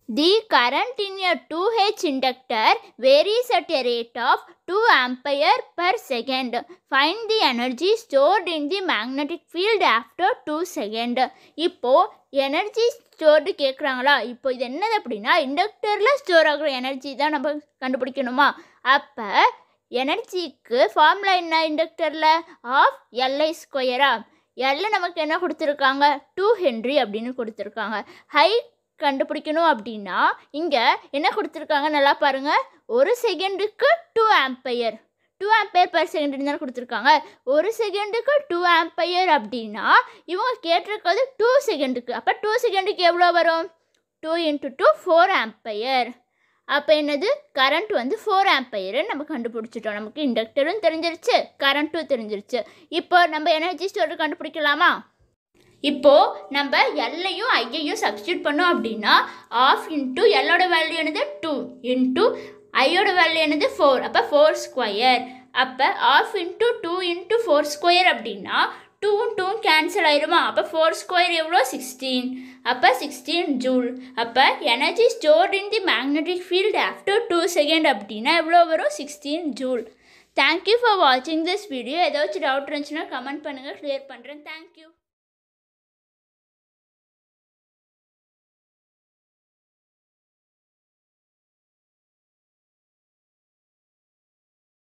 The current in a 2H inductor varies at a rate of 2 ampere per second. Find the energy stored in the magnetic field after 2 seconds. இப்போ energy stored கேட்குறாங்களா? இப்போ இது என்னது அப்படின்னா இண்டக்டரில் store ஆகிற energy தான் நம்ம கண்டுபிடிக்கணுமா? அப்போ எனர்ஜிக்கு ஃபார்முலா என்ன? இண்டக்டரில் ஆஃப் எல்ஐ ஸ்கொயரா? எல்ல நமக்கு என்ன கொடுத்துருக்காங்க? 2 ஹென்ரி அப்படின்னு கொடுத்துருக்காங்க. ஹை கண்டுபிடிக்கணும் அப்படின்னா இங்கே என்ன கொடுத்துருக்காங்க நல்லா பாருங்கள். ஒரு செகண்டுக்கு 2 ஆம்பையர், 2 ஆம்பையர் பர் செகண்ட் தானே கொடுத்துருக்காங்க. ஒரு செகண்டுக்கு 2 ஆம்பையர் அப்படின்னா இவங்க கேட்டிருக்கிறது 2 செகண்டுக்கு. அப்போ 2 செகண்டுக்கு எவ்வளோ வரும்? 2 × 2 4 ஆம்பையர். அப்போ என்னது? கரண்ட் வந்து 4 ஆம்பையர் நம்ம கண்டுபிடிச்சிட்டோம். நமக்கு இண்டக்டரும் தெரிஞ்சிருச்சு, கரண்ட்டும் தெரிஞ்சிருச்சு. இப்போ நம்ம எனர்ஜி ஸ்டோர் கண்டுபிடிக்கலாமா? இப்போது நம்ம எல்லையும் ஐயையும் சப்ஸ்டியூட் பண்ணோம் அப்படின்னா ஆஃப் இன்ட்டு எல்லோட வேல்யூ என்னது 2 இன்ட்டு ஐயோட வேல்யூ என்னது 4. அப்போ 4 ஸ்கொயர். அப்போ ஆஃப் இன்ட்டு 2 × 4 ஸ்கொயர் அப்படின்னா 2ம் 2ம் கேன்சல் ஆயிருமா? அப்போ 4 ஸ்கொயர் எவ்வளோ? 16. அப்போ 16 ஜூல். அப்போ energy stored in the magnetic field after 2 second அப்படின்னா எவ்வளோ வரும்? 16 ஜூல். தேங்க்யூ ஃபார் வாட்சிங் திஸ் வீடியோ. ஏதாச்சும் டவுட் இருந்துச்சுன்னா கமெண்ட் பண்ணுங்கள், கிளியர் பண்ணுறேன். தேங்க்யூ.